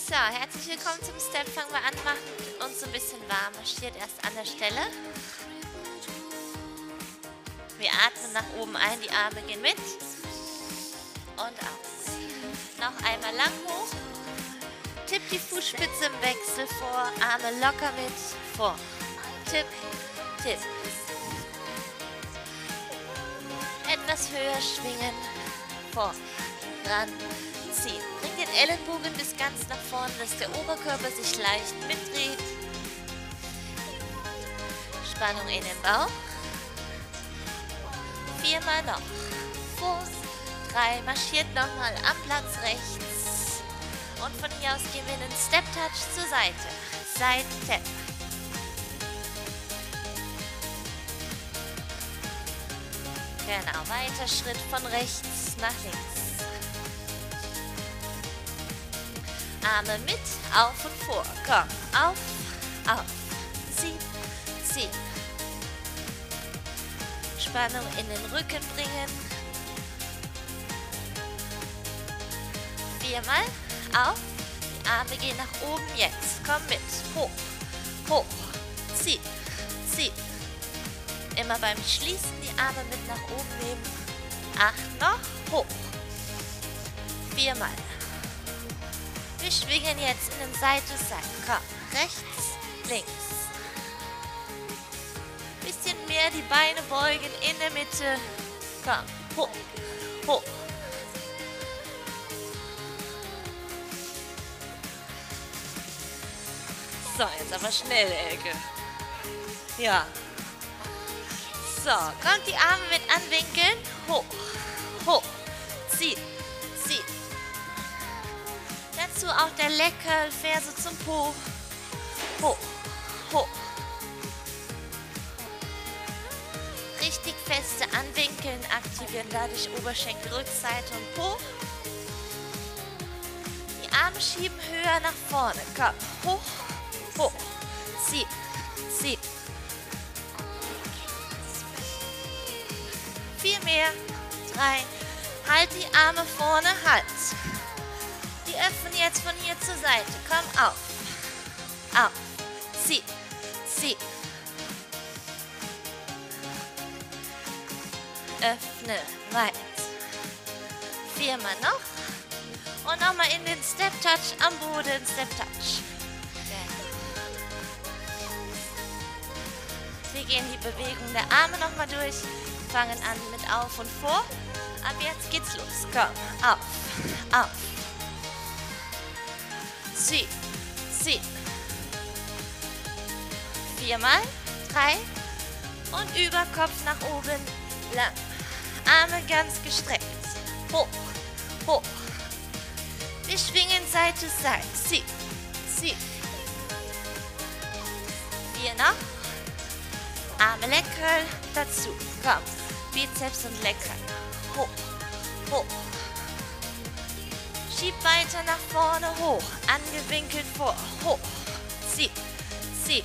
So, herzlich willkommen zum Step. Fangen wir an, machen uns so ein bisschen warm. Marschiert erst an der Stelle. Wir atmen nach oben ein, die Arme gehen mit. Und aus. Noch einmal lang hoch. Tipp die Fußspitze im Wechsel vor. Arme locker mit. Vor. Tipp, tipp. Etwas höher schwingen. Vor. Ran. Ziehen. Bring den Ellenbogen bis ganz nach vorne, dass der Oberkörper sich leicht mitdreht. Spannung in den Bauch. 4 mal noch. Vor. 3. Marschiert nochmal am Platz rechts. Und von hier aus gehen wir in den Step Touch zur Seite. Seiten-Tap. Genau, weiter Schritt von rechts nach links. Arme mit, auf und vor. Komm, auf, auf. Zieh, zieh. Spannung in den Rücken bringen. 4 mal, auf. Die Arme gehen nach oben jetzt. Komm mit. Hoch, hoch. Zieh, zieh. Immer beim Schließen die Arme mit nach oben nehmen. 8 noch, hoch. 4 mal. Wir schwingen jetzt in den Seite-Seite. Komm, rechts, links. Bisschen mehr die Beine beugen in der Mitte. Komm, hoch, hoch. So, jetzt aber schnell, Elke. Ja. So, kommt die Arme mit anwinkeln. Hoch, hoch. Zieh, zieh. Dazu auch der Leckerl, Ferse zum Po. Hoch, hoch. Richtig feste anwinkeln, aktivieren dadurch Oberschenkel, Rückseite und Po. Die Arme schieben höher nach vorne. Komm, hoch, hoch. Zieh, zieh. 4 mehr. 3. Halt die Arme vorne, halt. Die öffnen jetzt von hier zur Seite. Komm, auf. Auf. Zieh. Zieh. Öffne. Weit. 4 mal noch. Und nochmal in den Step Touch am Boden. Step Touch. Wir gehen die Bewegung der Arme nochmal durch. Fangen an mit auf und vor. Ab jetzt geht's los. Komm. Auf. Auf. Zieh, zieh. 4 mal, 3 und Überkopf nach oben, lang. Arme ganz gestreckt. Hoch, hoch. Wir schwingen Seite zu Seite. Zieh, zieh. 4 noch. Arme Leckerl dazu. Komm, Bizeps und Leckerl. Hoch, hoch. Schieb weiter nach vorne, hoch, angewinkelt vor, hoch, zieh, zieh.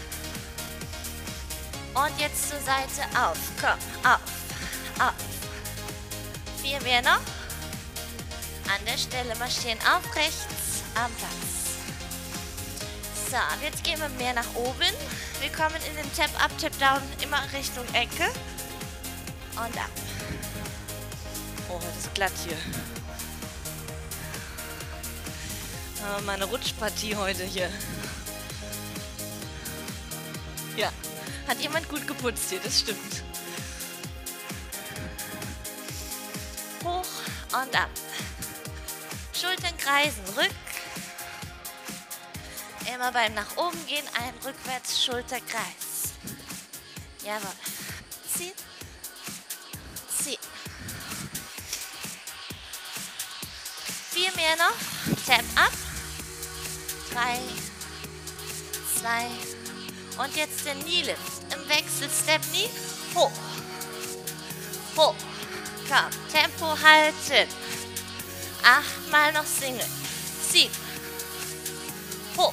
Und jetzt zur Seite auf, komm, auf, auf. 4 mehr noch. An der Stelle marschieren auf rechts, am Platz. So, jetzt gehen wir mehr nach oben. Wir kommen in den Tap-Up, Tap-Down, immer Richtung Ecke. Und ab. Oh, das ist glatt hier. Meine Rutschpartie heute hier. Ja, hat jemand gut geputzt hier, das stimmt. Hoch und ab. Schultern kreisen, rück. Immer beim nach oben gehen, ein rückwärts Schulterkreis. Jawohl. Zieh. Zieh. 4 mehr noch. Tap up. 3, 2 und jetzt der Knee Lift. Im Wechsel Step Knee. Hoch. Hoch. Komm. Tempo halten. 8 mal noch Single. Zieh. Hoch.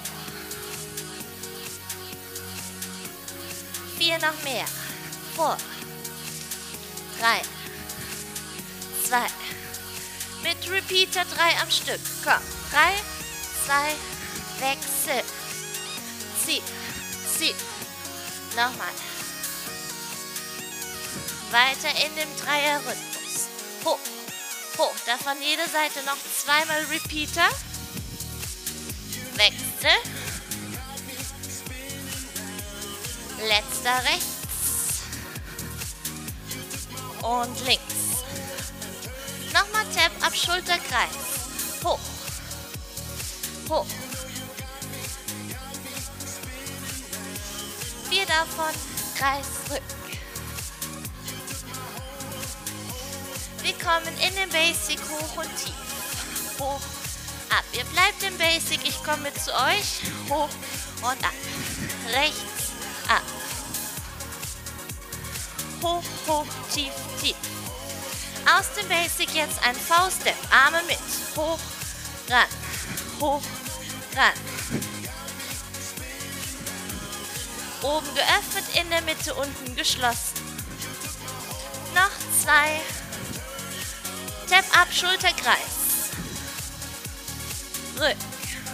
4 noch mehr. Vor. 3, 2. Mit Repeater 3 am Stück. Komm. 3, 2, Wechsel. Zieh, zieh. Nochmal. Weiter in dem Dreierrhythmus. Hoch, hoch. Davon jede Seite noch zweimal Repeater. Wechsel. Letzter rechts. Und links. Nochmal Tap ab, Schulterkreis. Hoch. Hoch. 4 davon, Kreis rück. Wir kommen in den Basic hoch und tief. Hoch, ab. Ihr bleibt im Basic, ich komme mit zu euch. Hoch und ab. Rechts, ab. Hoch, hoch, tief, tief. Aus dem Basic jetzt ein V-Step. Arme mit. Hoch, ran. Hoch, ran. Oben geöffnet, in der Mitte, unten geschlossen. Noch 2. Tap ab, Schulterkreis. Rück.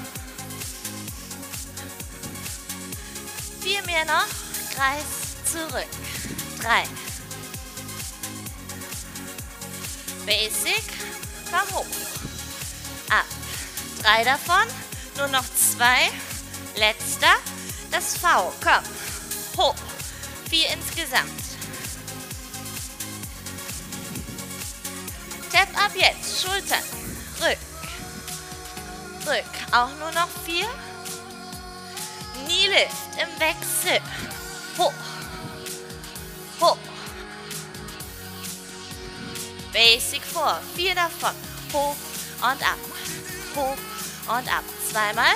4 mehr noch. Kreis zurück. 3. Basic. Komm hoch. Ab. 3 davon. Nur noch 2. Letzter. Das V. Komm. Hoch. 4 insgesamt. Tap ab jetzt. Schultern. Rück. Rück. Auch nur noch 4. Knee Lift im Wechsel. Hoch. Hoch. Basic vor. 4 davon. Hoch und ab. Hoch und ab. Zweimal.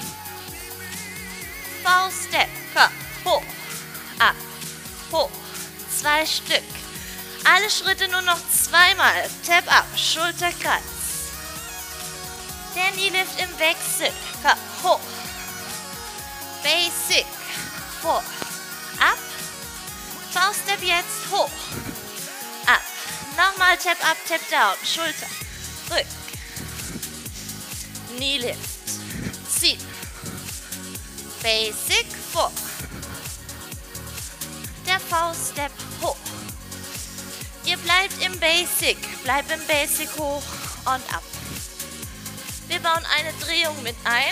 V-Step. Komm. Hoch. Ab. Hoch. 2 Stück. Alle Schritte nur noch zweimal. Tap ab. Schulterkreis. Der Knee Lift im Wechsel. Komm. Hoch. Basic. Vor. Ab. V-Step jetzt. Hoch. Ab. Nochmal Tap up, Tap down. Schulter. Rück. Knee Lift. Zieh. Basic. Vor. Der V-Step hoch. Ihr bleibt im Basic. Bleibt im Basic hoch und ab. Wir bauen eine Drehung mit ein.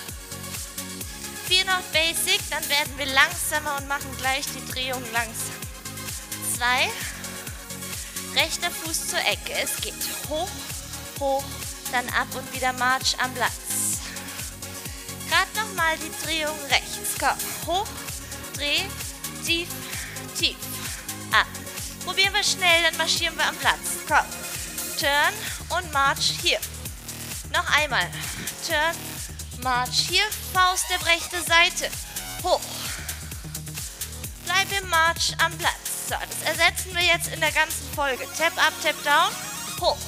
4 noch Basic, dann werden wir langsamer und machen gleich die Drehung langsam. 2. Rechter Fuß zur Ecke. Es geht hoch, hoch, dann ab und wieder March am Platz. Gerade nochmal die Drehung rechts. Komm, hoch, dreh, tief, tief, ab. Probieren wir schnell, dann marschieren wir am Platz. Komm, Turn und March hier. Noch einmal. Turn, March hier, Faust der rechte Seite. Hoch. Bleib im March am Platz. So, das ersetzen wir jetzt in der ganzen Folge. Tap up, Tap down, hoch.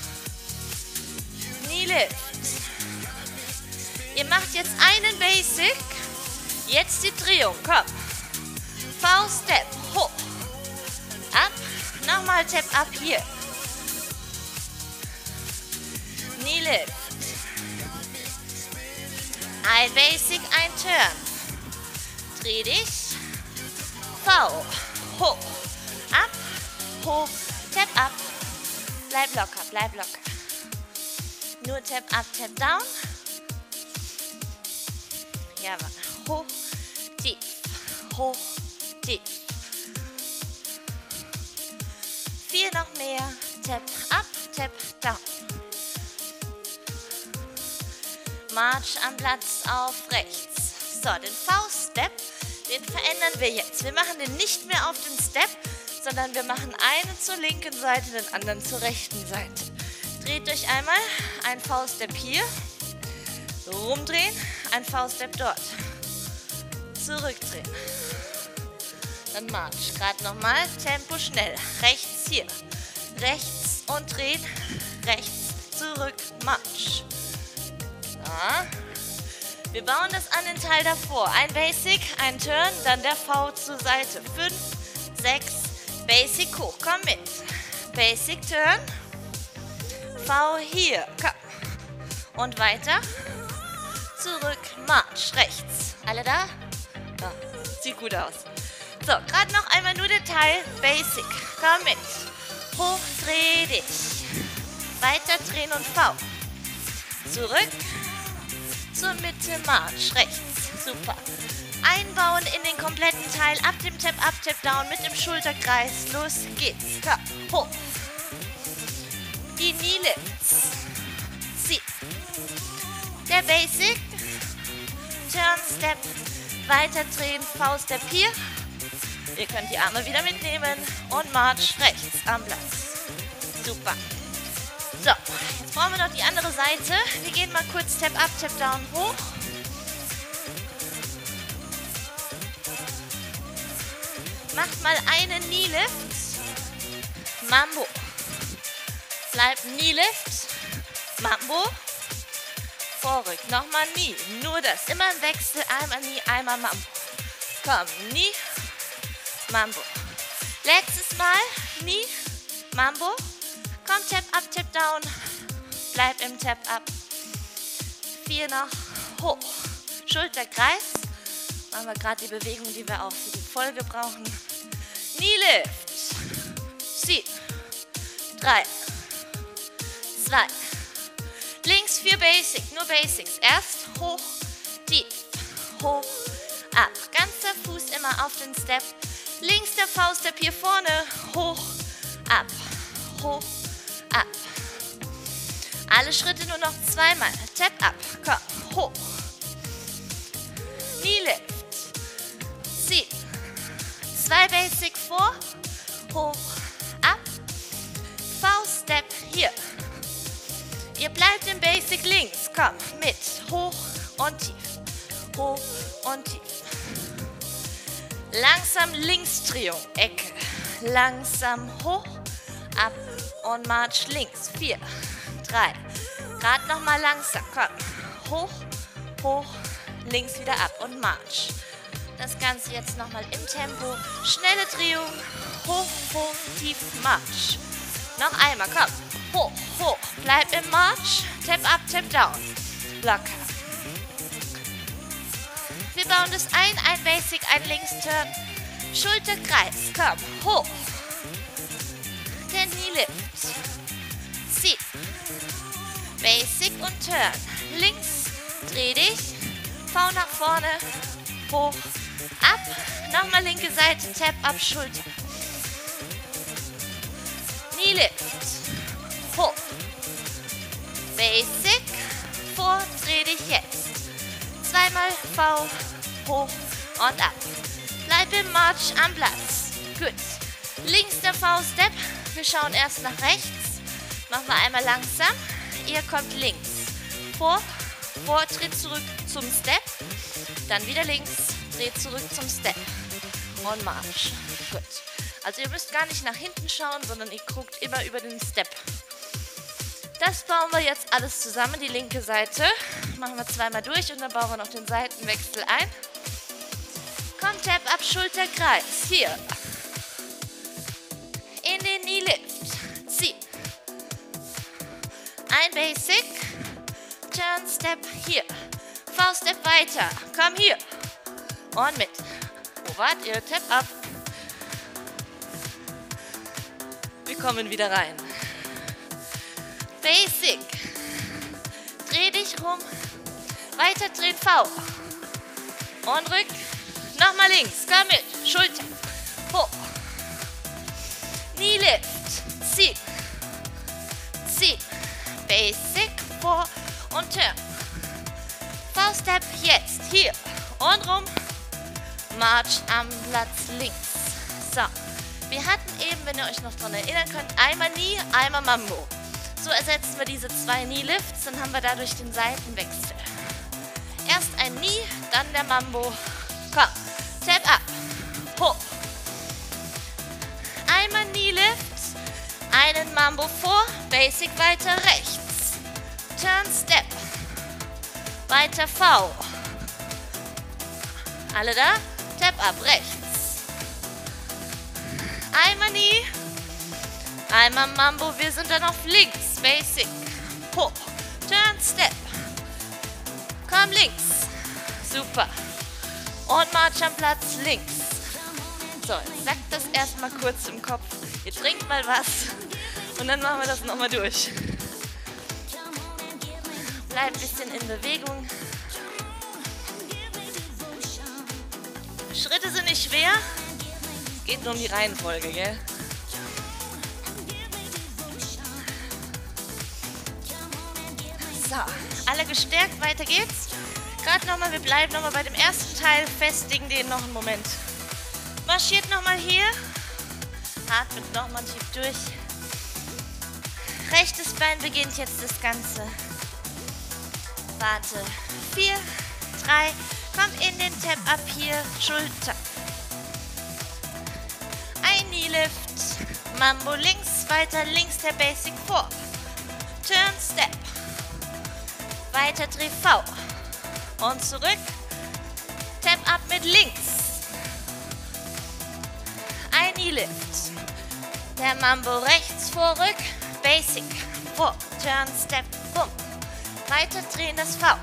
Knee Lift. Ihr macht jetzt einen Basic. Jetzt die Drehung, komm. V-Step, hoch. Ab. Nochmal Tap up hier. Knee Lift. Ein Basic, ein Turn. Dreh dich. V. Hoch. Ab. Hoch. Tap up. Bleib locker, bleib locker. Nur Tap up, Tap down. Jawohl. Hoch. Tief. Hoch. Tief. 4 noch mehr. Tap up, Tap down. March am Platz auf rechts. So, den V-Step, den verändern wir jetzt. Wir machen den nicht mehr auf den Step, sondern wir machen einen zur linken Seite, den anderen zur rechten Seite. Dreht euch einmal, ein V-Step hier, rumdrehen, ein V-Step dort, zurückdrehen. Dann March, gerade nochmal, Tempo schnell, rechts hier, rechts und drehen, rechts, zurück, March. Wir bauen das an den Teil davor. Ein Basic, ein Turn, dann der V zur Seite. 5, 6, Basic hoch. Komm mit. Basic Turn. V hier. Komm. Und weiter. zurück, March, rechts. Alle da? Ja, sieht gut aus. So, gerade noch einmal nur der Teil, Basic. Komm mit. Hoch, dreh dich. Weiter drehen und V. Zurück. Zur Mitte, March, rechts. Super. Einbauen in den kompletten Teil. Ab dem Tap Up, Tap Down mit dem Schulterkreis. Los geht's. Komm, hoch. Die Knee Lifts. Zieh. Der Basic. Turn, Step. Weiter drehen, V-Step hier. Ihr könnt die Arme wieder mitnehmen. Und March rechts am Platz. Super. So, jetzt brauchen wir noch die andere Seite. Wir gehen mal kurz Tap Up, Tap Down hoch. Macht mal einen Knee Lift. Mambo. Bleibt Knee Lift. Mambo. Vorrück. Nochmal Knee. Nur das. Immer im Wechsel. Einmal Knee, einmal Mambo. Komm, Knee. Mambo. Letztes Mal. Knee. Mambo. Komm, Tap Up, Tap Down. Bleib im Tap Up. 4 noch. Hoch. Schulterkreis. Machen wir gerade die Bewegung, die wir auch für die Folge brauchen. Knee Lift. Zieh. 3. 2. Links 4 Basic. Nur Basics. Erst hoch, tief. Hoch, ab. Ganzer Fuß immer auf den Step. Links der V-Step hier vorne. Hoch, ab. Hoch, ab. Alle Schritte nur noch zweimal. Tap up. Komm, hoch. Knee Lift. Zieh. 2 Basic vor. Hoch, ab. V-Step hier. Ihr bleibt im Basic links. Komm, mit. Hoch und tief. Hoch und tief. Langsam links Drehung. Ecke. Langsam hoch. Ab und March links. 4, 3. Gerade nochmal langsam. Komm. Hoch, hoch, links wieder ab und March. Das Ganze jetzt nochmal im Tempo. Schnelle Drehung. Hoch, hoch, tief, March. Noch einmal, komm. Hoch, hoch. Bleib im March. Tap up, tap down. Locker. Wir bauen das ein Basic, ein Links-Turn. Schulterkreis, komm. Hoch. Der Knee Lift. Zieh. Basic und Turn. Links, dreh dich. V nach vorne. Hoch. Ab. Nochmal linke Seite. Tap up, Schulter. Knee Lift. Hoch. Basic. Vor. Dreh dich jetzt. Zweimal V. Hoch und ab. Bleib im March am Platz. Gut. Links der V-Step. Wir schauen erst nach rechts. Machen wir einmal langsam. Ihr kommt links. Vor, tritt zurück zum Step. Dann wieder links, dreht zurück zum Step. Und March. Gut. Also ihr müsst gar nicht nach hinten schauen, sondern ihr guckt immer über den Step. Das bauen wir jetzt alles zusammen, die linke Seite. Machen wir zweimal durch und dann bauen wir noch den Seitenwechsel ein. Komm, Tap up, Schulterkreis. Hier. In den Knee Lift. Zieh. Ein Basic. Turn, Step hier. V-Step weiter. Komm hier. Und mit. Wo wart ihr? Tap up. Wir kommen wieder rein. Basic. Dreh dich rum. Weiter drehen V. Und rück. Nochmal links. Komm mit. Schulter. Hoch. Knee Lift. Zieh. Zieh. Basic. Vor und turn. V-Step jetzt. Hier. Und rum. March am Platz links. So. Wir hatten eben, wenn ihr euch noch daran erinnern könnt, einmal Knee, einmal Mambo. So ersetzen wir diese 2 Knee Lifts, dann haben wir dadurch den Seitenwechsel. Erst ein Knee, dann der Mambo. Komm. Tap up. Hoch. Einmal Knee Lift. Einen Mambo vor. Basic weiter rechts. Turn Step. Weiter V. Alle da? Tap up rechts. Einmal Knee. Einmal Mambo. Wir sind dann auf links. Basic. Hoch. Turn Step. Komm, links. Super. Und March am Platz links. So, jetzt sagt das erstmal kurz im Kopf. Ihr trinkt mal was und dann machen wir das nochmal durch. Bleibt ein bisschen in Bewegung. Schritte sind nicht schwer. Geht nur um die Reihenfolge, gell? So, alle gestärkt, weiter geht's. Gerade nochmal, wir bleiben nochmal bei dem ersten Teil, festigen den noch einen Moment. Marschiert nochmal hier, atmet nochmal tief durch. Rechtes Bein beginnt jetzt das Ganze. Warte, 4, 3, komm in den Tap-Up hier, Schulter. Ein Knee-Lift, Mambo links, weiter links der Basic vor. Turn, Step. Weiter Dreh V. Und zurück. Tap-Up mit links. Ein Knee-Lift. Der Mambo rechts, vorrück. Basic. Vor. Turn, Step, Bumm. Weiter drehen das V.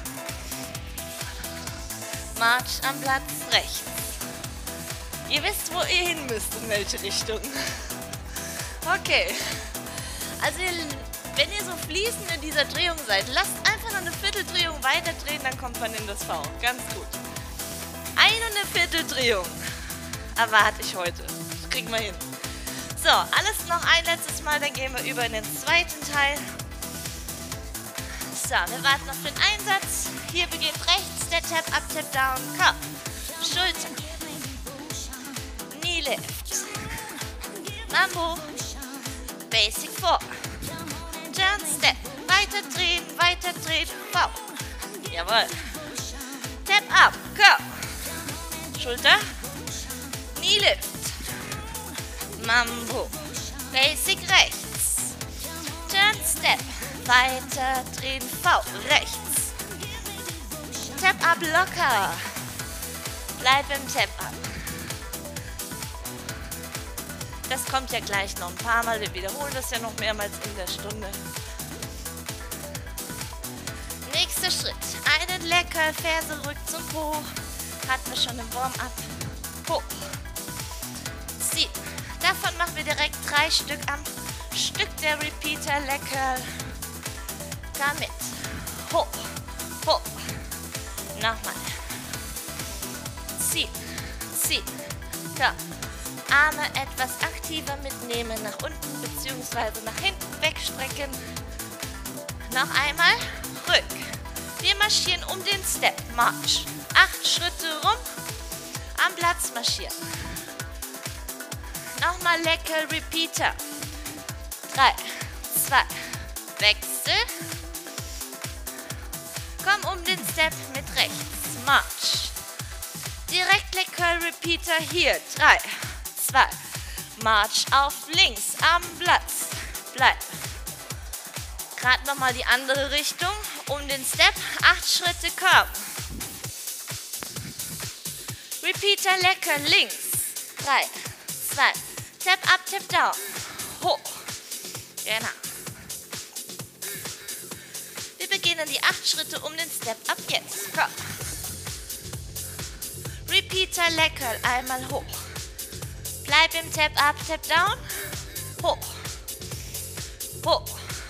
March am Platz rechts. Ihr wisst, wo ihr hin müsst, in welche Richtung. Okay. Also wenn ihr so fließend in dieser Drehung seid, lasst einfach noch eine Vierteldrehung weiter drehen, dann kommt man in das V. Ganz gut. 1 Vierteldrehung erwarte ich heute. Das kriegen wir hin. So, alles noch ein letztes Mal, dann gehen wir über in den zweiten Teil. So, wir warten auf den Einsatz. Hier beginnt rechts der Tap-Up, Tap-Down. Komm. Schulter. Knee-Lift. Mambo. Basic vor. Turn, Step. Weiter drehen, V. Jawohl. Tap-Up, komm. Schulter. Knee-Lift. Mambo. Basic rechts. Turn, Step. Weiter drehen, V. Rechts. Tap-Up locker. Bleib im Tap-Up. Das kommt ja gleich noch ein paar Mal. Wir wiederholen das ja noch mehrmals in der Stunde. Nächster Schritt. Einen lecker, Ferse rück zum Po. Hatten wir schon im Warm-up. Hoch. Zieh. Davon machen wir direkt 3 Stück am Stück der Repeater. Lecker. Damit. Hoch. Hoch. Nochmal. Zieh. Zieh. Komm. Arme etwas aktiver mitnehmen, nach unten bzw. nach hinten wegstrecken. Noch einmal, rück. Wir marschieren um den Step, March. 8 Schritte rum, am Platz marschieren. Nochmal lecker, Repeater. 3, 2, Wechsel. Komm um den Step mit rechts, March. Direkt lecker, Repeater hier, 3, 2, March auf links, am Platz, bleib. Gerade nochmal die andere Richtung, um den Step, 8 Schritte, komm. Repeater lecker, links, 3, 2, Tap up, Tap down, hoch, genau. Wir beginnen die 8 Schritte um den Step ab jetzt, komm. Repeater lecker, einmal hoch. Bleib im Tap up, Tap down. Hoch. Hoch.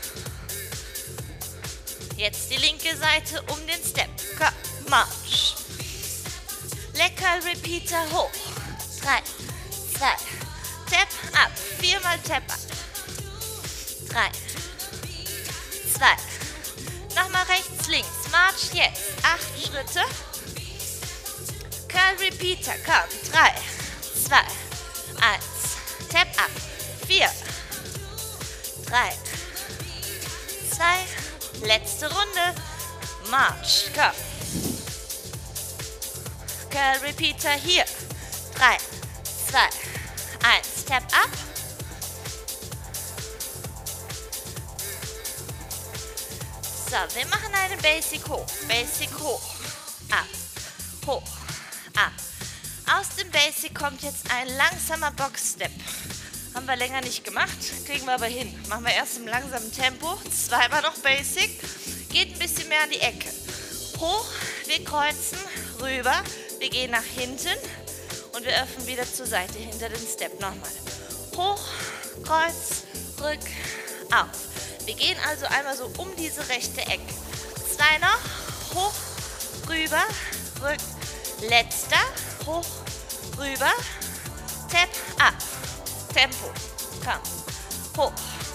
Jetzt die linke Seite um den Step. Komm, March. Lecker, Repeater hoch. 3, 2, Tap up. 4-mal Tap up. 3, 2. Nochmal rechts, links. March jetzt. 8 Schritte. Curl Repeater. Komm. 3, 2, 1. Tap up. 4, 3, 2. Letzte Runde. March. Komm. Curl Repeater hier. 3, 2, 1. Tap up. So, wir machen einen Basic hoch. Basic hoch. Ab. Hoch. Ab. Aus dem Basic kommt jetzt ein langsamer Box-Step. Haben wir länger nicht gemacht, kriegen wir aber hin. Machen wir erst im langsamen Tempo. 2-mal noch Basic. Geht ein bisschen mehr an die Ecke. Hoch, wir kreuzen, rüber, wir gehen nach hinten und wir öffnen wieder zur Seite hinter den Step nochmal. Hoch, Kreuz, rück, auf. Wir gehen also einmal so um diese rechte Ecke. 2 noch, hoch, rüber, rück, letzter, hoch, rüber, Tap, ab, Tempo, komm, hoch.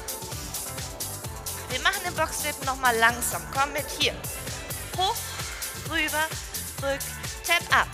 Wir machen den Boxstep nochmal langsam, komm mit hier, hoch, rüber, rück, Tap, ab.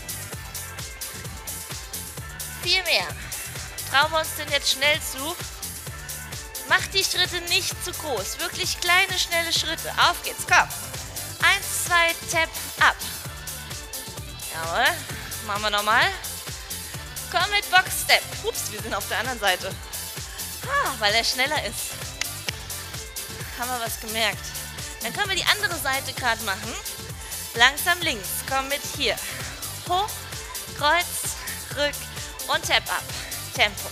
4 mehr. Trauen wir uns denn jetzt schnell zu? Macht die Schritte nicht zu groß. Wirklich kleine, schnelle Schritte. Auf geht's, komm. 1, 2, Tap, ab. Jawohl. Machen wir nochmal. Komm mit Boxstep. Ups, wir sind auf der anderen Seite. Weil er schneller ist. Haben wir was gemerkt. Dann können wir die andere Seite gerade machen. Langsam links. Komm mit hier. Hoch, Kreuz, rück und Tap ab. Tempo.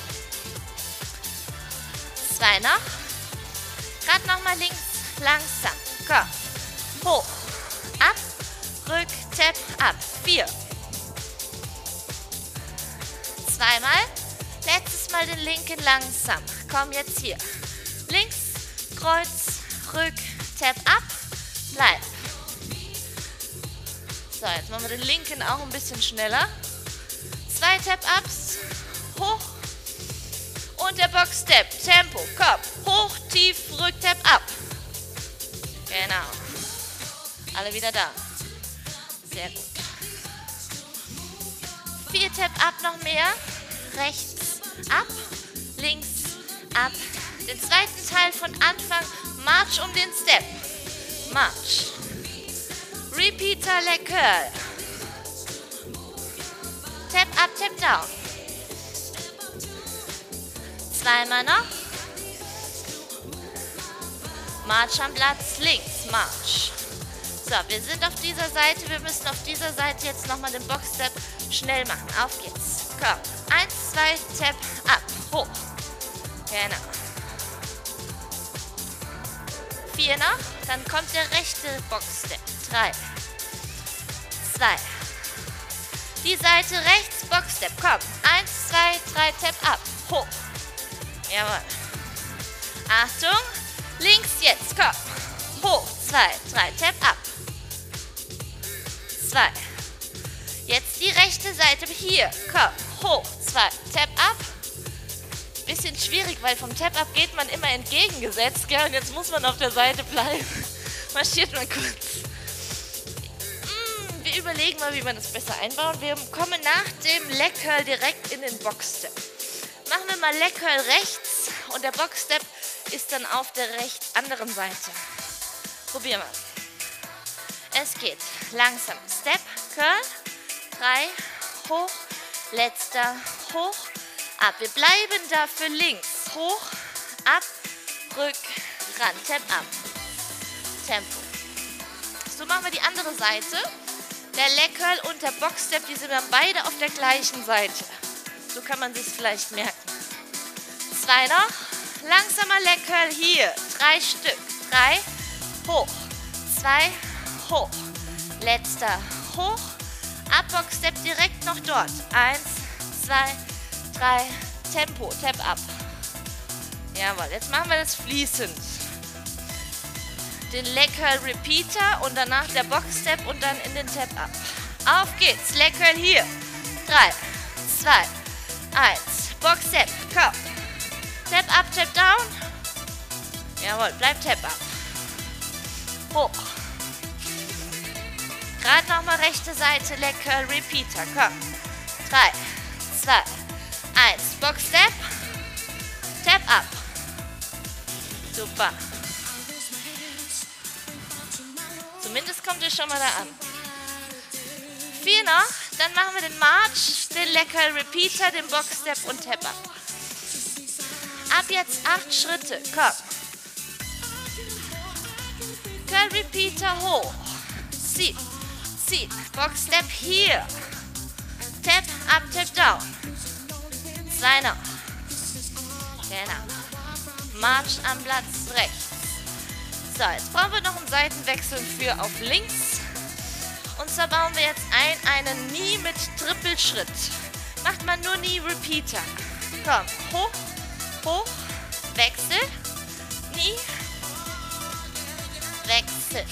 2 noch. Gerade nochmal links. Langsam. Komm. Hoch. Ab. Rück. Tap ab. 4. Zweimal. Letztes Mal den linken langsam. Komm jetzt hier. Links. Kreuz. Rück. Tap ab. Bleib. So, jetzt machen wir den linken auch ein bisschen schneller. 2 Tap-Ups. Hoch. Und der Box-Step. Tempo. Komm. Hoch, tief, rück, Tap ab. Genau. Alle wieder da. Sehr gut. 4 Tap-Up noch mehr. Rechts ab. Links ab. Den zweiten Teil von Anfang. March um den Step. March. Repeater, Leg Curl. Tap up, Tap down. Zweimal noch. March am Platz, links, March. So, wir sind auf dieser Seite. Wir müssen auf dieser Seite jetzt nochmal den Box-Step schnell machen. Auf geht's. Komm. 1, 2, Tap up. Hoch. Genau. 4 noch. Dann kommt der rechte Box-Step. 3, 2. Die Seite rechts, Box-Step. Komm. 1, 2, 3, Tap up. Hoch. Jawohl. Achtung. Links jetzt. Komm. Hoch. 2, 3, Tap up. 2. Jetzt die rechte Seite hier. Komm. Hoch. 2, Tap up. Bisschen schwierig, weil vom Tap up geht man immer entgegengesetzt. Gell? Und jetzt muss man auf der Seite bleiben. Marschiert mal kurz. Wir überlegen mal, wie wir das besser einbauen. Wir kommen nach dem Leg Curl direkt in den Box-Step. Machen wir mal Leg Curl rechts und der Box-Step ist dann auf der anderen Seite. Probieren wir. Es geht langsam. Step, Curl, 3, hoch, letzter, hoch, ab. Wir bleiben dafür links. Hoch, ab, rück, ran, Tap ab. Tempo. So machen wir die andere Seite. Der Leg Curl und der Box-Step, die sind dann beide auf der gleichen Seite. So kann man sich es vielleicht merken. 2 noch. Langsamer Leg Curl hier. 3 Stück. 3, hoch. 2, hoch. Letzter, hoch. Ab, Box-Step direkt noch dort. 1, 2, 3, Tempo, Tap ab. Jawohl, jetzt machen wir das fließend. Den Leg Curl Repeater und danach der Box-Step und dann in den Tap ab. Auf geht's, Leg Curl hier. 3, 2, 1, Box-Step, komm. Tap up, Tap down. Jawohl, bleib Tap ab. Hoch. Gerade nochmal rechte Seite, Leg Curl Repeater, komm. 3, 2, 1, Box-Step. Tap ab. Super. Zumindest kommt ihr schon mal da an. 4 noch, dann machen wir den March, den Leg Curl Repeater, den Box-Step und Tap ab. Ab jetzt 8 Schritte, komm. Curl Repeater hoch. Zieh, zieh. Box-Step hier. Tap up, Tap down. 2 noch. Genau. March am Platz rechts. So, jetzt brauchen wir noch einen Seitenwechsel für auf links. Und zwar bauen wir jetzt einen Knee mit Trippelschritt. Macht man nur Knee Repeater. Komm, hoch, hoch, Wechsel, Knee, Wechsel.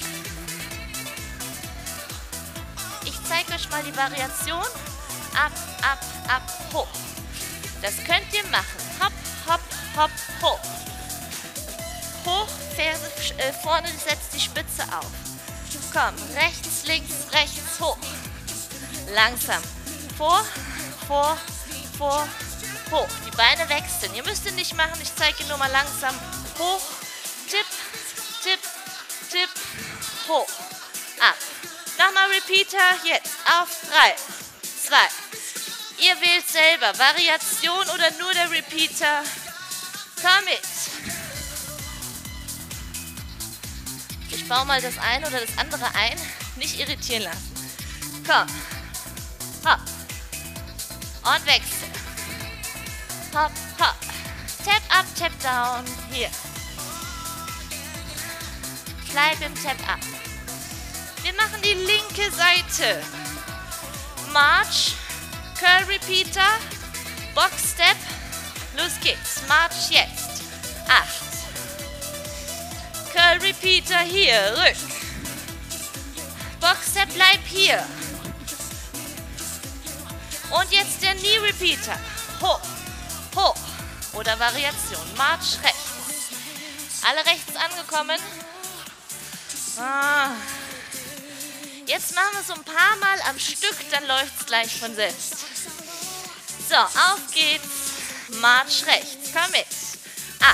Ich zeige euch mal die Variation. Ab, ab, ab, hoch. Das könnt ihr machen. Hopp, hopp, hopp, hoch. Hoch, Ferse vorne, setzt die Spitze auf. Komm, rechts, links, rechts, hoch. Langsam. Vor, vor, vor, hoch. Die Beine wechseln. Ihr müsst ihn nicht machen, ich zeige ihn nur mal langsam. Hoch, tipp, tipp, tipp, hoch. Ab. Nochmal Repeater, jetzt auf 3, 2. Ihr wählt selber, Variation oder nur der Repeater. Komm mit. Ich baue mal das eine oder das andere ein. Nicht irritieren lassen. Komm. Hopp. Und wechsel. Hopp, hopp. Tap up, tap down. Hier. Bleib im Tap up. Wir machen die linke Seite. March. Curl Repeater. Box Step. Los geht's. March jetzt. 8. Curl Repeater hier, Rück. Box Step, bleib hier. Und jetzt der Knee Repeater. Hoch, hoch. Oder Variation. March rechts. Alle rechts angekommen. Jetzt machen wir es so ein paar Mal am Stück, dann läuft es gleich von selbst. So, auf geht's. March rechts. Komm mit. 8.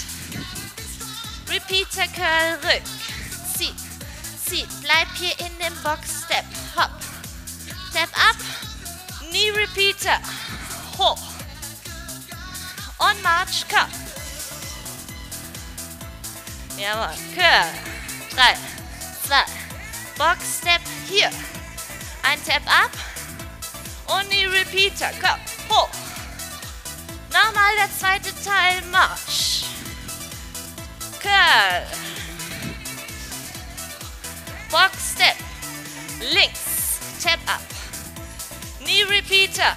Repeater Curl, Rück. Zieh, zieh. Bleib hier in dem Box Step. Hopp. Step up. Knee Repeater. Hoch. Und March, komm. Jawohl. Curl. 3, 2. Box Step hier. Ein Tap up. Und Knee Repeater. Komm. Hoch. Nochmal der zweite Teil. March. Curl. Box Step. Links. Tap up. Knee Repeater.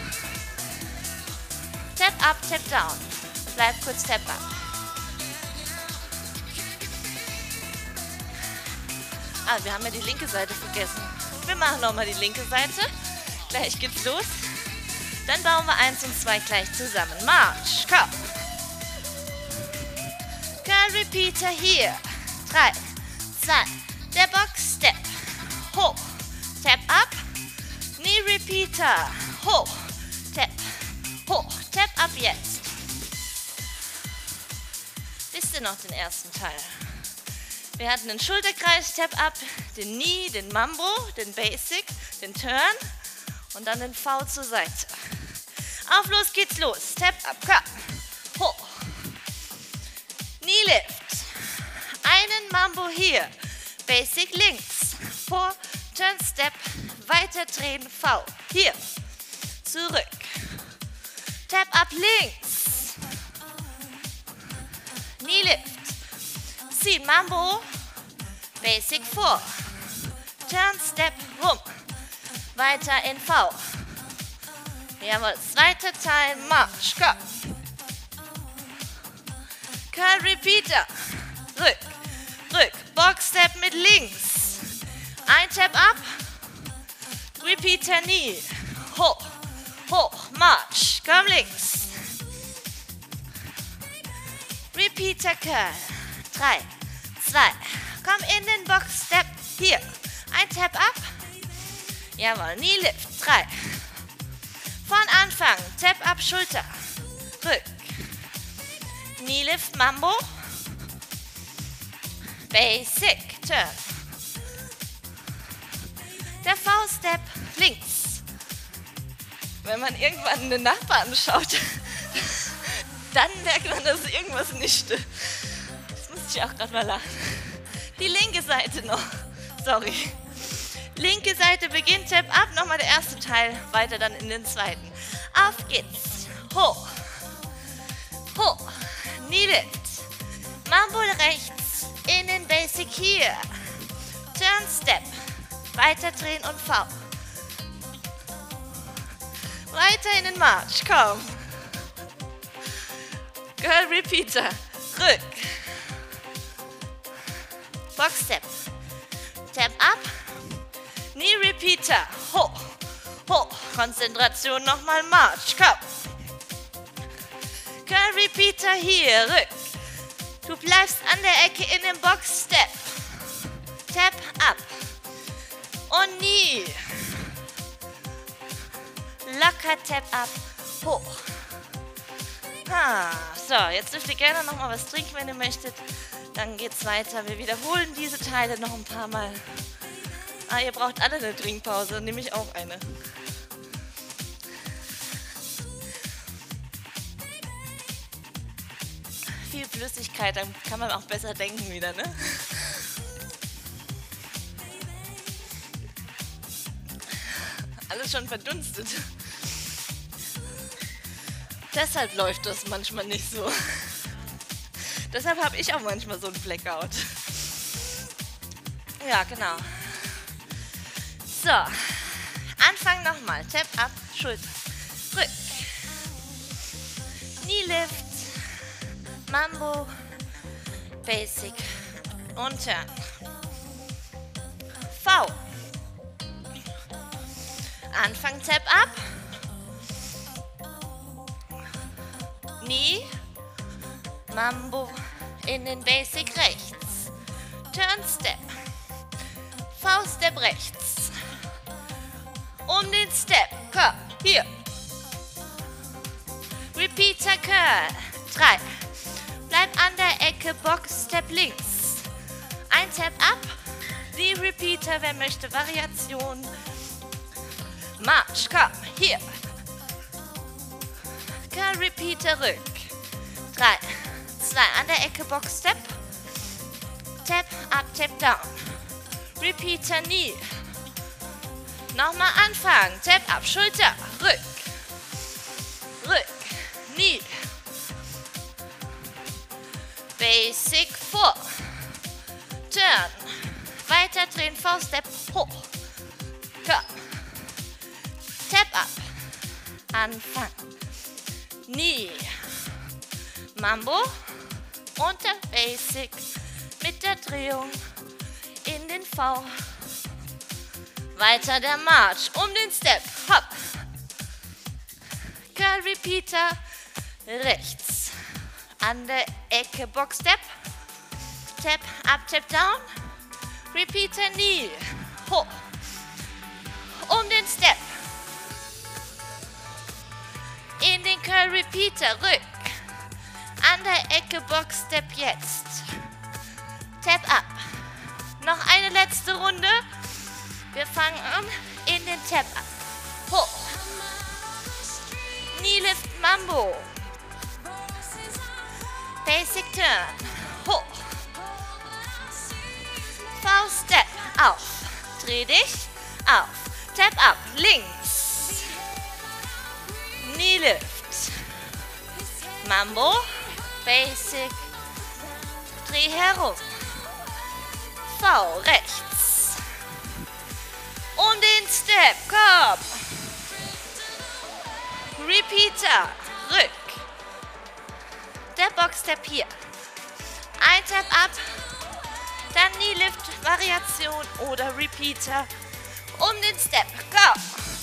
Tap up, tap down. Bleib kurz Tap up. Wir haben ja die linke Seite vergessen. Wir machen nochmal die linke Seite. Gleich geht's los. Dann bauen wir 1 und 2 gleich zusammen. March. Komm. Curl Repeater hier. 3, 2. Der Box Step. Hoch. Tap up. Knee Repeater. Hoch. Tap. Hoch. Tap up jetzt. Wisst ihr noch den ersten Teil? Wir hatten den Schulterkreis, Tap up, den Knee, den Mambo, den Basic, den Turn und dann den V zur Seite. Auf, los geht's los. Tap up, komm. Hoch. Knee Lift. Einen Mambo hier. Basic links. Vor, Turn Step, weiter drehen, V. Hier. Zurück. Tap up links. Knee Lift. Zieh, Mambo. Basic vor. Turn Step rum. Weiter in V. Jawohl, zweiter Teil, March, komm. Curl Repeater. Rück, rück. Box Step mit links. Ein Tap up. Repeater Knee. Hoch, hoch, March. Komm links. Repeater Curl. 3, 2. Komm in den Box Step. Hier. Ein Tap up. Jawohl, Knee Lift. 3. Von Anfang. Tap up Schulter. Rück. Knee Lift Mambo. Basic Turn. Der V-Step links. Wenn man irgendwann den Nachbarn schaut, dann merkt man, dass irgendwas nicht stimmt. Das muss ich auch gerade mal lachen. Die linke Seite noch. Sorry. Linke Seite beginnt, Tap up, nochmal der erste Teil, weiter dann in den zweiten. Auf geht's. Hoch. Hoch. Knee Lift. Mambo rechts in den Basic hier. Turn Step. Weiter drehen und V. Weiter in den March, komm. Girl Repeater, rück. Box Step. Tap up. Knee Repeater, hoch, hoch. Konzentration nochmal March, komm. Girl Repeater hier, rück. Du bleibst an der Ecke in dem Box Step. Tap up. Und Knee. Locker Tap up, hoch. So, jetzt dürft ihr gerne noch mal was trinken, wenn ihr möchtet. Dann geht's weiter. Wir wiederholen diese Teile noch ein paar Mal. Ihr braucht alle eine Trinkpause, nehme ich auch eine. Viel Flüssigkeit, dann kann man auch besser denken wieder, ne? Alles schon verdunstet. Deshalb läuft das manchmal nicht so. Deshalb habe ich auch manchmal so einen Blackout. Ja, genau. So, Anfang nochmal. Tap up, Schulter, rück. Knee Lift, Mambo, Basic und Turn. V. Anfang Tap up. Knee, Mambo in den Basic rechts. Turn Step. V-Step rechts. Um den Step. Curl. Hier. Repeater Curl. 3. Bleib an der Ecke. Box Step links. Ein Tap up. Die Repeater, wer möchte Variation. March. Komm. Hier. Curl Repeater rück. 3. 2. An der Ecke Box Step. Tap up, Tap down. Repeater Knee. Nochmal anfangen. Tap up, Schulter, rück. Rück. Knee. Basic 4. Turn. Weiter drehen, V-Step hoch. Komm. Tap up. Anfang. Knee. Mambo. Unter Basic. Mit der Drehung in den V. Weiter der March. Um den Step. Hopp. Curl Repeater. Rechts. An der Ecke Box Step. Tap up, Tap down. Repeater Knee. Hoch. Um den Step. In den Curl Repeater. Rück. An der Ecke Box Step jetzt. Tap up. Noch eine letzte Runde. Wir fangen an in den Tap up. Hoch. Knee Lift Mambo. Basic Turn. Hoch. V-Step. Auf. Dreh dich. Auf. Tap up. Links. Knee Lift. Mambo. Basic. Dreh herum. V. Rechts. Um den Step. Komm. Repeater. Rück. Der Box-Step hier. Ein Tap up. Dann Knee Lift Variation oder Repeater. Um den Step. Go.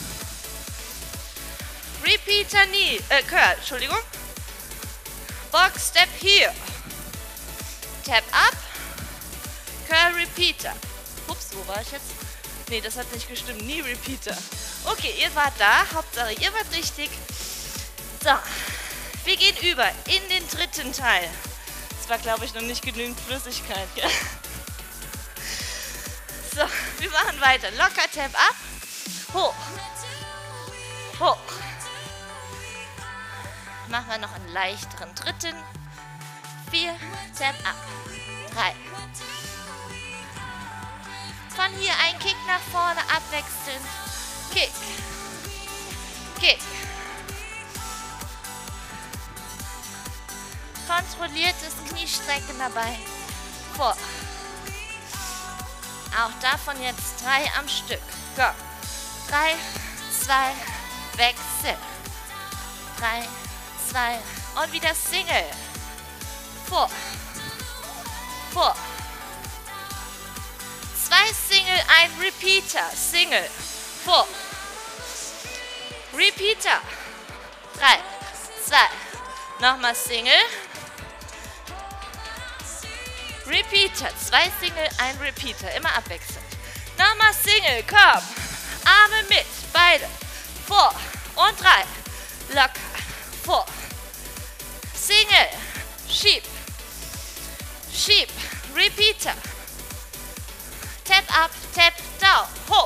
Repeater Knee. Curl. Entschuldigung. Box Step hier. Tap up. Curl Repeater. Ups, wo war ich jetzt? Nee, das hat nicht gestimmt. Knee Repeater. Okay, ihr wart da. Hauptsache, ihr wart richtig. So, wir gehen über in den dritten Teil. Es war, glaube ich, noch nicht genügend Flüssigkeit. Ja? So, wir machen weiter. Locker Tap up. Hoch. Hoch. Machen wir noch einen leichteren dritten. 4. Tap up. 3. Von hier ein Kick nach vorne abwechselnd. Kick. Kick. Kontrolliertes Kniestrecken dabei. Vor. Auch davon jetzt 3 am Stück. Go. 3, 2, Wechsel. 3, 2 und wieder Single. 4, 4. 2 Single, ein Repeater. Single. 4. Repeater. 3, 2. Nochmal Single. Repeater. 2 Single, ein Repeater. Immer abwechselnd. Nochmal Single. Komm. Arme mit. Beide. 4 und 3. Locker. 4. Single. Schieb. Schieb. Repeater. Tap up, tap down. Hoch.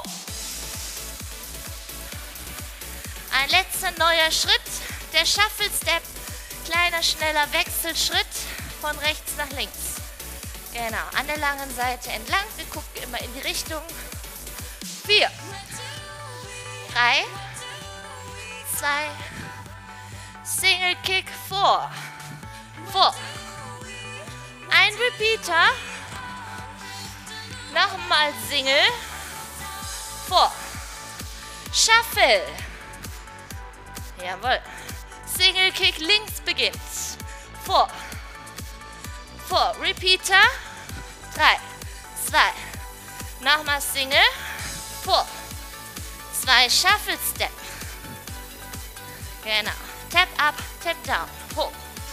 Ein letzter neuer Schritt. Der Shuffle Step. Kleiner, schneller Wechselschritt von rechts nach links. Genau, an der langen Seite entlang. Wir gucken immer in die Richtung. 4, 3, 2, Single Kick, 4, 4. Ein Repeater. Nochmal Single. 4. Shuffle. Jawohl. Single Kick links beginnt. 4. 4. Repeater. 3, 2. Nochmal Single. 4. 2 Shuffle Step. Genau. Tap up, tap down. Hoch.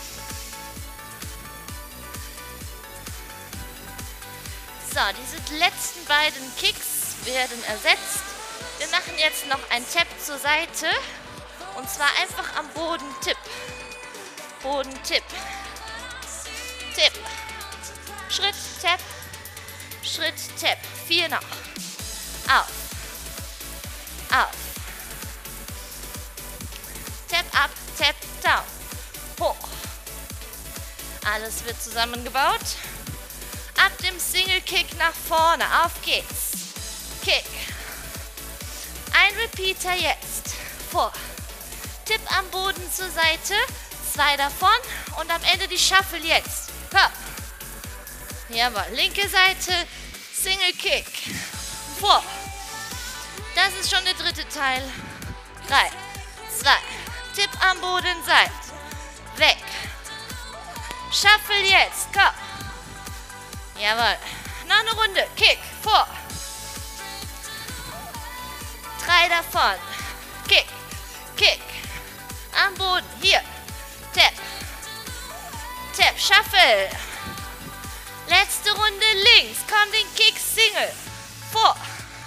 So, diese letzten beiden Kicks werden ersetzt. Wir machen jetzt noch ein Tap zur Seite. Und zwar einfach am Boden Tipp. Boden Tipp. Tipp. Schritt, Tap. Schritt, Tap. 4 noch. Auf. Auf. Tap up, tap down. Hoch. Alles wird zusammengebaut. Ab dem Single Kick nach vorne. Auf geht's. Kick. Ein Repeater jetzt. Vor. Tipp am Boden zur Seite. 2 davon. Und am Ende die Shuffle jetzt. Komm. Jawohl. Linke Seite. Single Kick. Vor. Das ist schon der dritte Teil. 3, 2. Tipp am Boden, Seite. Weg. Shuffle jetzt. Komm. Jawohl. Noch eine Runde. Kick. Vor. 3 davon. Kick. Kick. Am Boden. Hier. Tap. Tap. Shuffle. Letzte Runde links. Komm, den Kick. Single. Vor.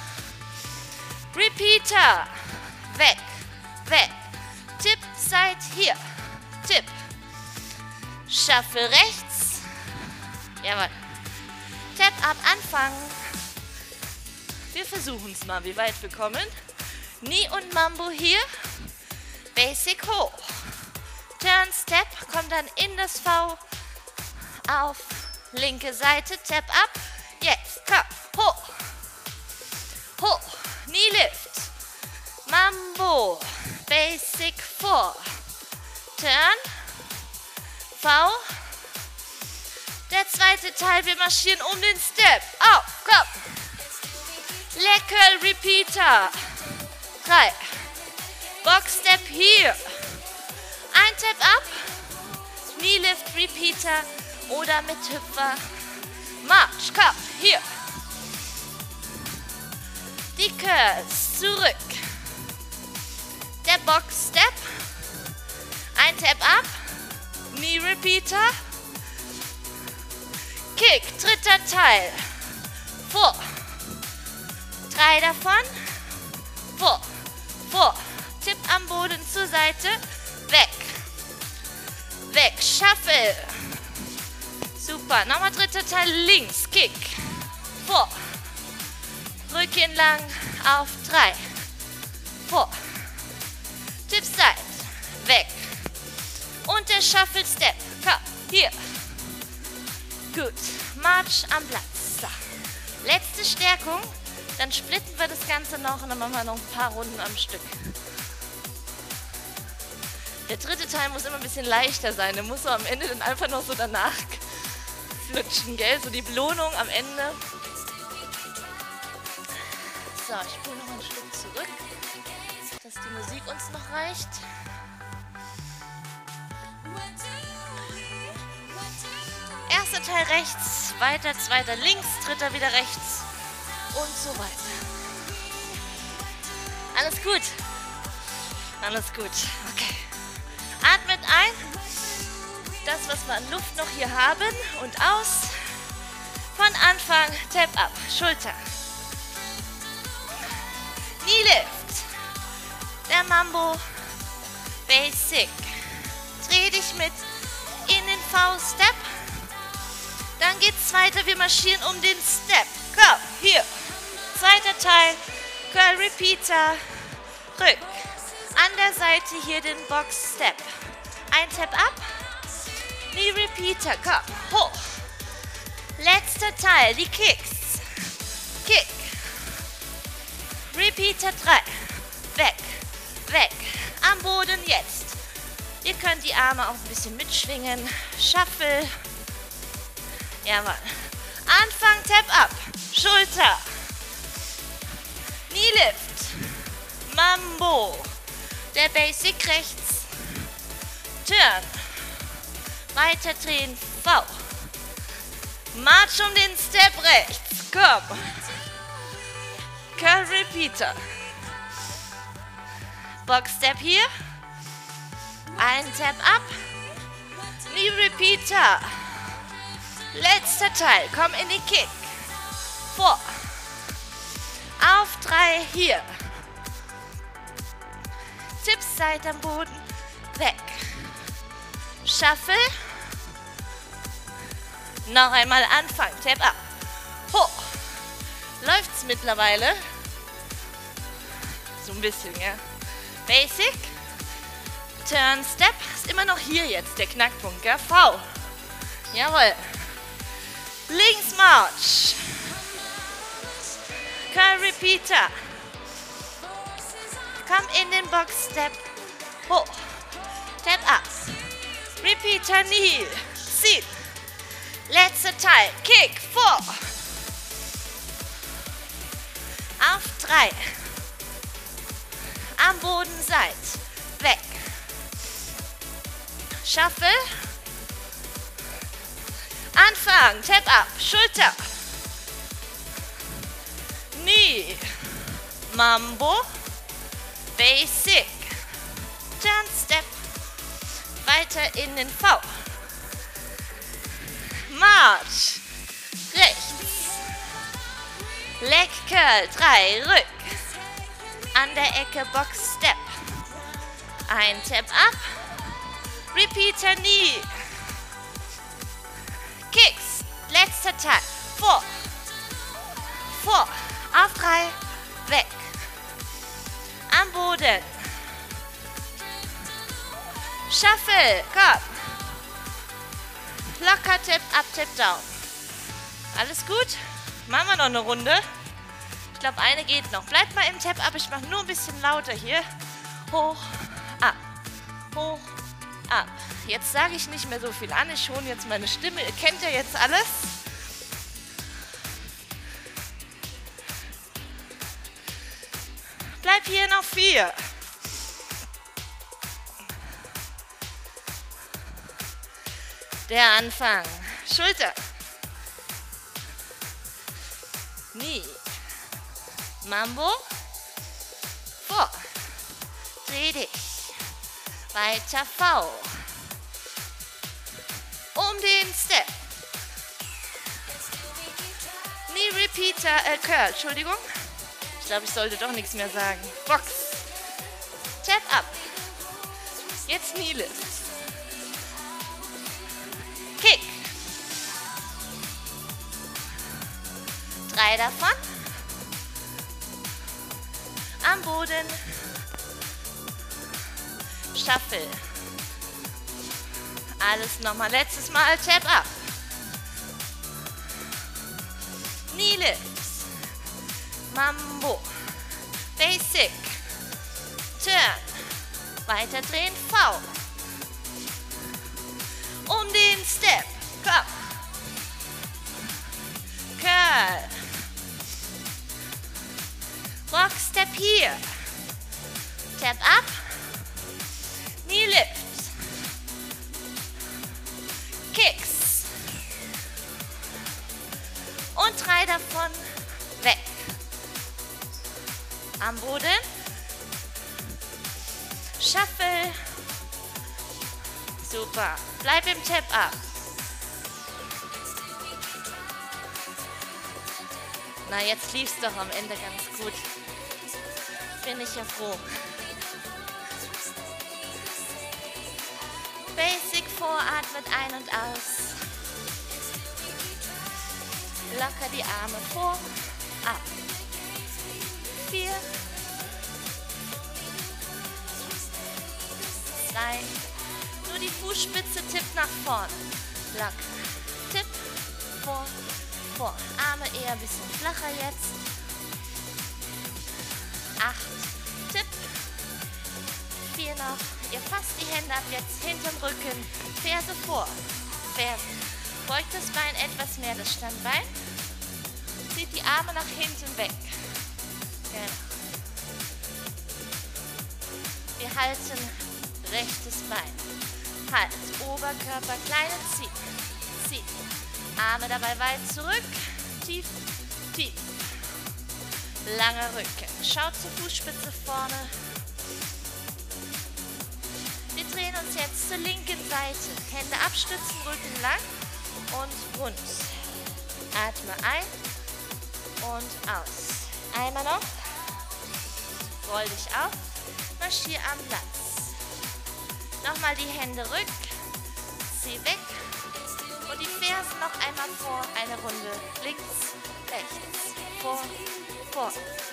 Repeater. Weg. Weg. Tipp. Side. Hier. Tipp. Shuffle rechts. Jawohl. Tap ab, anfangen. Wir versuchen es mal, wie weit wir kommen. Knee und Mambo hier. Basic hoch. Turn, Step, kommt dann in das V. Auf linke Seite, Tap ab. Jetzt, komm, hoch. Hoch, Knee Lift. Mambo. Basic 4. Turn. V. Der zweite Teil, wir marschieren um den Step. Auf, komm. Lecker, Repeater. 3. Box Step hier. Ein Tap ab. Knee Lift, Repeater oder mit Hüpfer. March, komm, hier. Die Curls, zurück. Der Box Step. Ein Tap ab. Knee Repeater. Kick, dritter Teil. Vor. 3 davon. Vor. Vor. Tipp am Boden zur Seite. Weg. Weg. Shuffle. Super. Nochmal dritter Teil links. Kick. Vor. Rücken lang auf 3. Vor. Tipp Side. Weg. Und der Shuffle Step. Komm. Hier. Gut. March am Platz. So. Letzte Stärkung. Dann splitten wir das Ganze noch und dann machen wir noch ein paar Runden am Stück. Der dritte Teil muss immer ein bisschen leichter sein. Der muss so am Ende dann einfach noch so danach flutschen, gell? So die Belohnung am Ende. So, ich spule noch ein Stück zurück, dass die Musik uns noch reicht. Erster Teil rechts, weiter, zweiter links, dritter wieder rechts und so weiter. Alles gut? Alles gut, okay. Atmet ein, das, was wir an Luft noch hier haben, und aus. Von Anfang, Tap up, Schulter. Knee Lift. Der Mambo Basic. Dreh dich mit in den V-Step. Dann geht's weiter, wir marschieren um den Step. Komm, hier. Zweiter Teil, Curl Repeater, Rück. An der Seite hier den Box Step. Ein Tap up, Knee Repeater, komm, hoch. Letzter Teil, die Kicks. Kick. Repeater 3. Weg, weg. Am Boden jetzt. Ihr könnt die Arme auch ein bisschen mitschwingen. Shuffle. Jawohl. Anfang, Tap up. Schulter. Knee Lift. Mambo. Der Basic rechts. Turn. Weiter drehen. V. March um den Step rechts. Komm. Curl Repeater. Box Step hier. Ein Tap up. Knee Repeater. Letzter Teil. Komm in die Kick. Vor. Auf 3 hier. Tipps Seite am Boden. Weg. Shuffle. Noch einmal anfangen. Tap up. Hoch. Läuft's mittlerweile? So ein bisschen, ja. Basic. Turn, Step. Ist immer noch hier jetzt der Knackpunkt, gell? V. Jawohl. Links March. Curl Repeater. Komm in den Box Step. Hoch. Tap up. Repeater Knee. Zieh. Letzter Teil. Kick. Vor. Auf 3. Am Boden seid. Weg. Shuffle. Anfang. Tap up. Schulter. Knee. Mambo. Basic. Turn Step. Weiter in den V. March. Rechts. Leg Curl. 3. Rück. An der Ecke Box Step. Ein Tap up. Repeater Knee. Kicks. Letzter Teil. Vor. Vor. Auf 3. Weg. Am Boden. Shuffle. Komm. Locker, Tap up, Tap down. Alles gut? Machen wir noch eine Runde. Ich glaube, eine geht noch. Bleibt mal im Tap up. Ich mache nur ein bisschen lauter hier. Hoch, ab. Hoch, ab. Jetzt sage ich nicht mehr so viel an. Ich schone jetzt meine Stimme. Ihr kennt ja jetzt alles. Bleib hier noch 4. Der Anfang. Schulter. Knee. Mambo. Vor. Dreh dich. Weiter V. Um den Step. Knee Repeater, Curl, Entschuldigung. Ich glaube, ich sollte doch nichts mehr sagen. Box. Tap up. Jetzt Knee Lift. Kick. 3 davon. Am Boden. Shuffle. Alles nochmal. Letztes Mal. Tap up. Knee Lifts. Mambo. Basic. Turn. Weiter drehen. V. Um den Step. Komm. Curl. Hier. Tap ab. Knee Lift. Kicks. Und 3 davon weg. Am Boden. Shuffle. Super. Bleib im Tap ab. Na, jetzt lief's doch am Ende ganz gut. Bin ich ja froh. Basic voratmet ein und aus. Locker die Arme vor, ab. 4, 3, nur die Fußspitze tippt nach vorn. Locker, tipp, vor, vor. Arme eher ein bisschen flacher jetzt. 8, tipp. 4 noch. Ihr fasst die Hände ab jetzt hinterm Rücken. Ferse vor. Ferse. Beugt das Bein etwas mehr, das Standbein. Zieht die Arme nach hinten weg. Genau. Wir halten rechtes Bein. Halt. Oberkörper, kleine Zieh. Zieh. Arme dabei weit zurück. Tief, tief. Langer Rücken. Schaut zur Fußspitze vorne. Wir drehen uns jetzt zur linken Seite. Hände abstützen, Rücken lang und rund. Atme ein und aus. Einmal noch. Roll dich auf. Marschier am Platz. Nochmal die Hände rück. Zieh weg. Und die Fersen noch einmal vor. Eine Runde. Links, rechts. Vor, vor.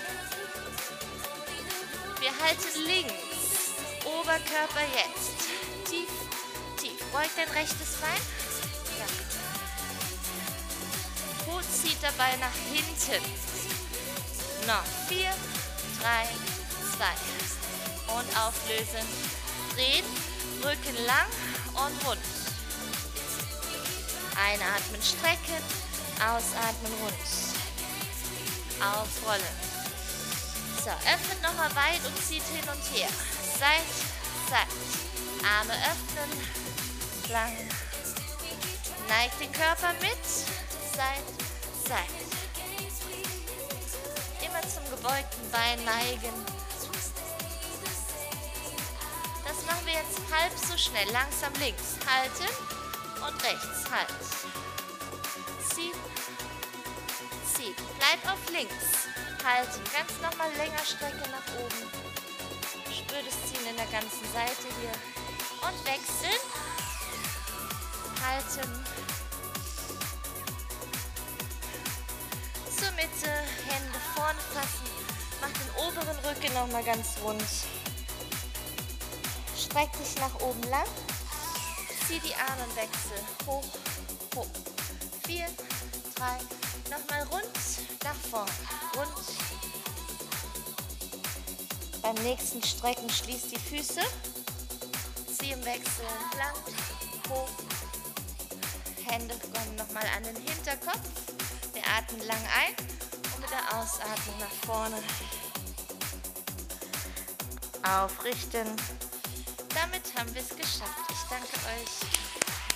Wir halten links. Oberkörper jetzt. Tief, tief. Beugt dein rechtes Bein. Ja. Po zieht dabei nach hinten. Noch 4, 3, 2. Und auflösen. Drehen. Rücken lang und rund. Einatmen, strecken. Ausatmen, rund. Aufrollen. So, öffnet nochmal weit und zieht hin und her. Seit, Seit. Arme öffnen. Lang. Neigt den Körper mit. Seit, Seit. Immer zum gebeugten Bein neigen. Das machen wir jetzt halb so schnell. Langsam links. Halten. Und rechts. Halt. Ziehen. Ziehen. Bleib auf links. Halten. Ganz nochmal länger Strecke nach oben. Spür das Ziehen in der ganzen Seite hier. Und wechseln. Halten. Zur Mitte. Hände vorne fassen. Mach den oberen Rücken nochmal ganz rund. Streck dich nach oben lang. Zieh die Arme und wechsel. Hoch, hoch. 4, 3. Nochmal rund nach vorn. Rund. Beim nächsten Strecken schließ die Füße. Zieh im Wechsel lang, hoch. Hände kommen nochmal an den Hinterkopf. Wir atmen lang ein und mit der Ausatmung nach vorne. Aufrichten. Damit haben wir es geschafft. Ich danke euch.